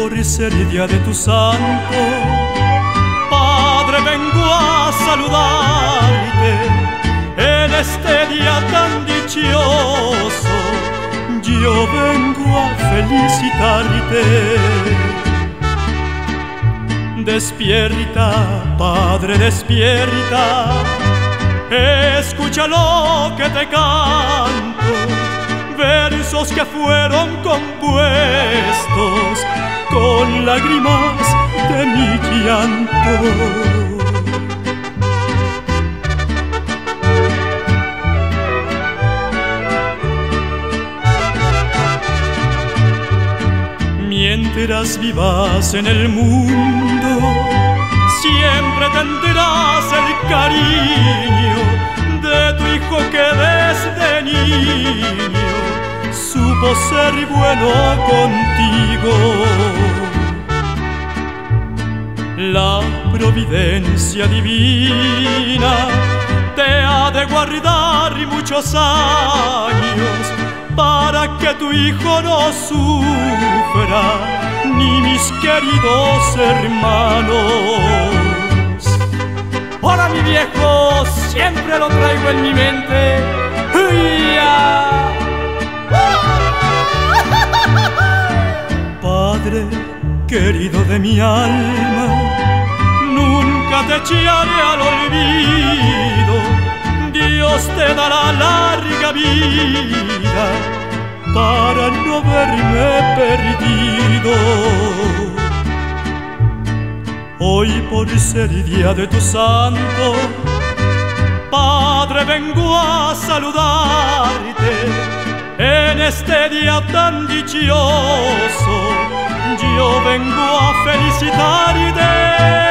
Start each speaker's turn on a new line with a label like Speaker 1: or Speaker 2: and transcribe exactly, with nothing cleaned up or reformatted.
Speaker 1: por ser día de tu santo, Padre, vengo a saludarte en este día tan dichoso. Yo vengo a felicitarte. Despierta, Padre, despierta, escucha lo que te canto, versos que fueron compuestos con lágrimas de mi llanto. Mientras vivas en el mundo, siempre tendrás el cariño de tu hijo que desde niño supo ser bueno contigo. La providencia divina te ha de guardar muchos años para que tu hijo no sufra, ni mis queridos hermanos. Ahora mi viejo siempre lo traigo en mi mente. ¡Uya! Padre querido de mi alma, nunca te echaré al olvido. Dios te dará larga vida para no verme perdido. Hoy por ser día de tu santo, Padre, vengo a saludarte en este día tan dichoso. Yo vengo a felicitarte.